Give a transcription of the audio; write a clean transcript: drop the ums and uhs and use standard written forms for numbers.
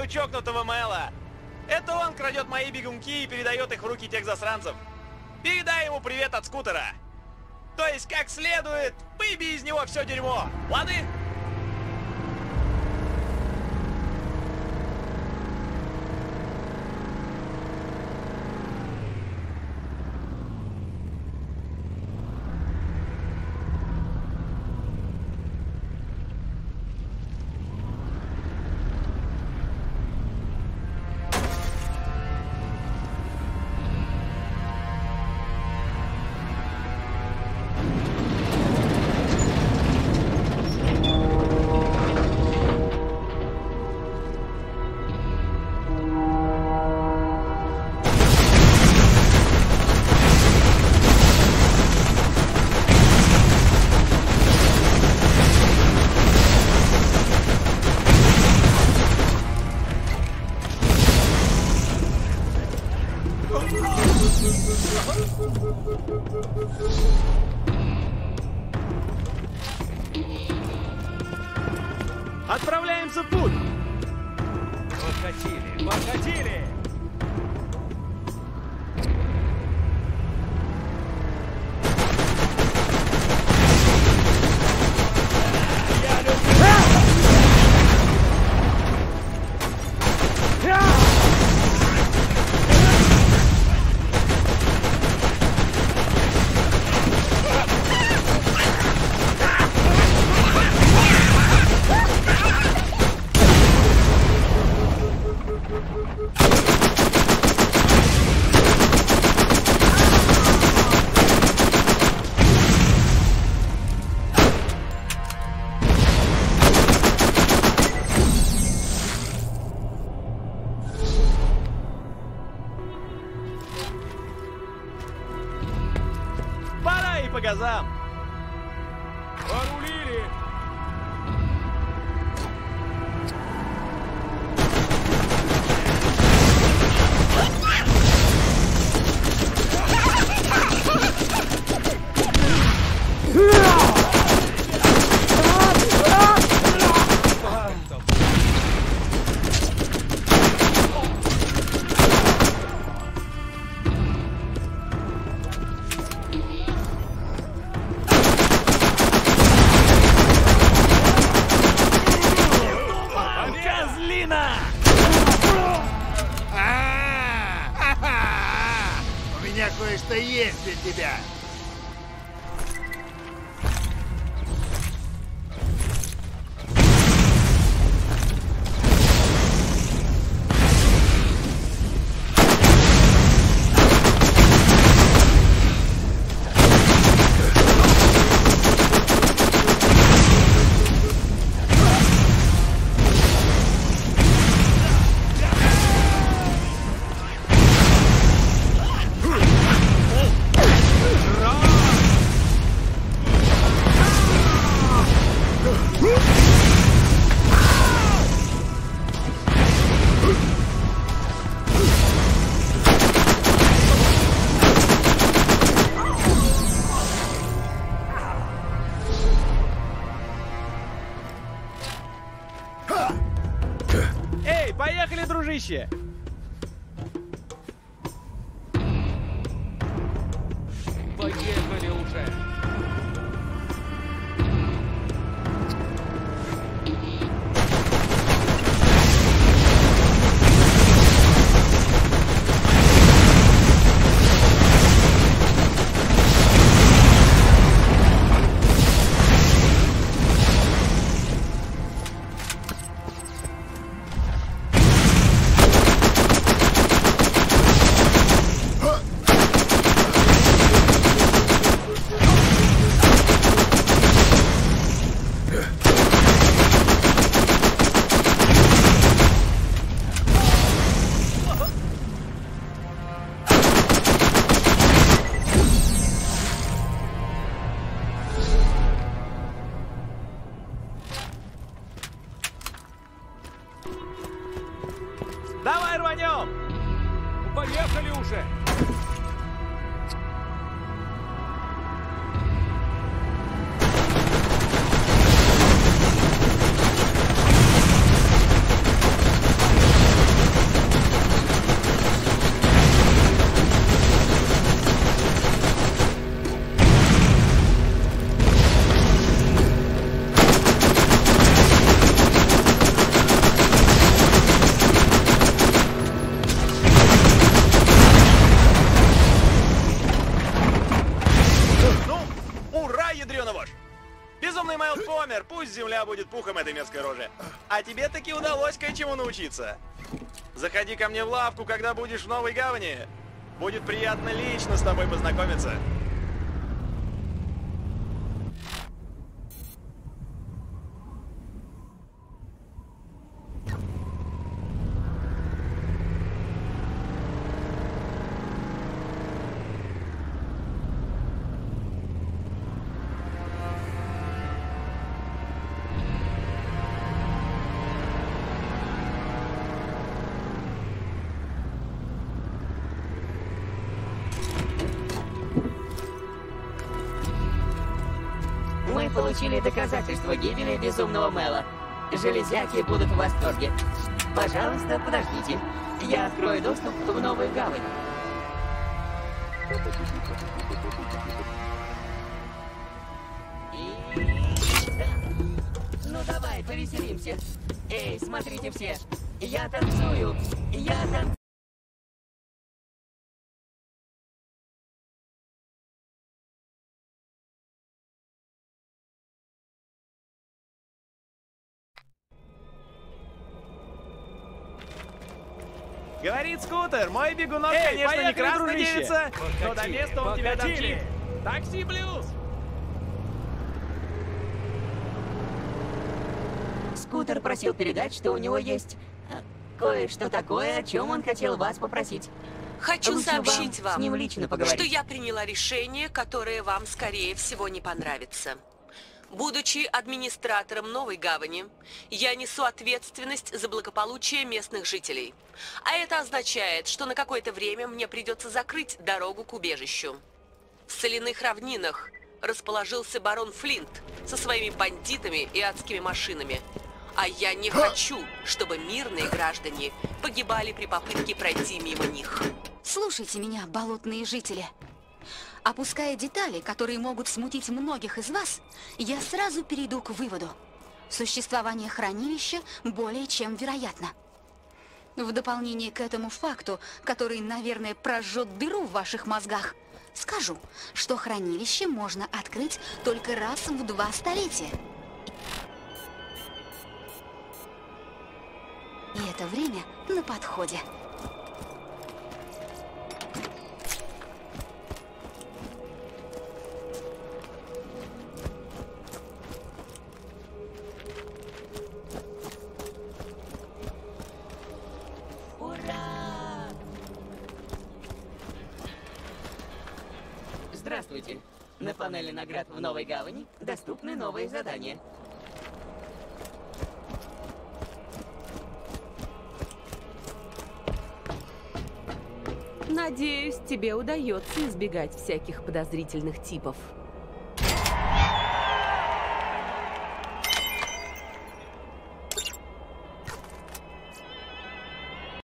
у чокнутого Мэла. Это он крадет мои бегунки и передает их в руки тех засранцев. Передай ему привет от скутера. То есть, как следует, выбей из него все дерьмо. Лады? Отправляемся в путь! Подкатили, подкатили! Пора и по газам! Порулили! У меня кое-что есть для тебя. Эй, поехали, дружище! Поехали уже! Давай рванем! Поехали уже! Безумный Мэлд помер, пусть земля будет пухом этой мерзкой рожи. А тебе таки удалось кое-чему научиться. Заходи ко мне в лавку, когда будешь в Новой Гавани. Будет приятно лично с тобой познакомиться. Мы получили доказательства гибели безумного Мэла. Железяки будут в восторге. Пожалуйста, подождите. Я открою доступ в Новую Гавань. Ну давай, повеселимся. Эй, смотрите все. Я танцую. Я танцую. Говорит скутер, мой бегунок, конечно, не красная девица, но до места он тебя домчит. Такси Блюз! Скутер просил передать, что у него есть кое-что такое, о чем он хотел вас попросить. Хочу Лучше сообщить с вам, ним лично поговорить. что я приняла решение, которое вам, скорее всего, не понравится. Будучи администратором Новой Гавани, я несу ответственность за благополучие местных жителей. А это означает, что на какое-то время мне придется закрыть дорогу к убежищу. В соляных равнинах расположился барон Флинт со своими бандитами и адскими машинами. А я не хочу, чтобы мирные граждане погибали при попытке пройти мимо них. Слушайте меня, болотные жители. Опуская детали, которые могут смутить многих из вас, я сразу перейду к выводу. Существование хранилища более чем вероятно. В дополнение к этому факту, который, наверное, прожжет дыру в ваших мозгах, скажу, что хранилище можно открыть только раз в 2 столетия. И это время на подходе. Здравствуйте. На панели наград в Новой Гавани доступны новые задания. Надеюсь, тебе удается избегать всяких подозрительных типов.